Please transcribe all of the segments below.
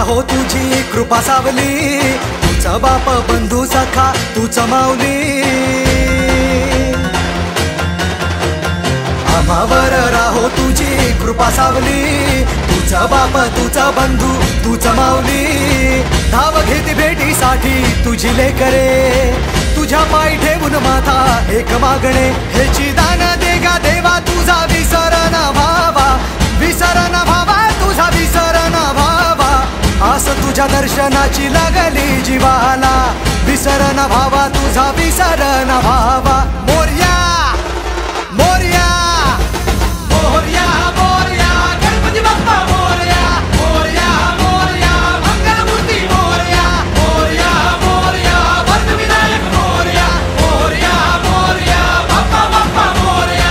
राहो तुझी कृपा सावली, तुझा बाप बंधू सखा तूच माऊली। आम्हावर राहो तुझी कृपा सावली, तुझा बाप तुझा बंधू तूच माऊली। धाव घेती भेटीसाठी तुझी लेकरे, तुझ्या पाय ठेवून माथा एक मागणे। हेची दान देगा देवा तुझा विसरण भावा, विसरण भावा तुझा विसरण भावा। आस तुझ्या दर्शनाची लागली जीवाला, विसरण भावा तुझा विसरण भावा। मोरया मोरया मोरया मोरया गणपती बाप्पा मोरया, मोरया मोरया मंगलमूर्ती मोरया, मोरया मोरया वर्धविनायक मोरया, मोरया मोरया बाप्पा बाप्पा मोरया।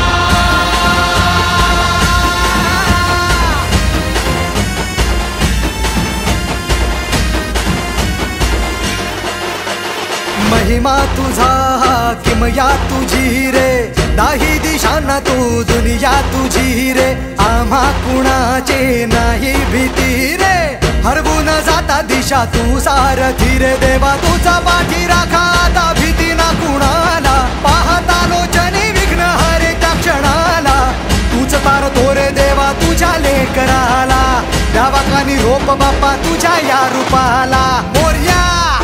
महिमा तुझा किमया तुझी रे, दाही दिशांना तू दुनिया तुझी रे। आम्हा कुणाचे नाही भीती रे, हरवून जाता दिशा तू सारथी रे। देवा तुझा पाठी राखा आता भीती ना कुणाला, पाहता लोचनी विघ्न हरे त्या क्षणाला। तूच तारतो रे देवा तुझ्या लेकराला, द्यावा का निरोप बाप्पा तुझ्या या रूपाला। मोरया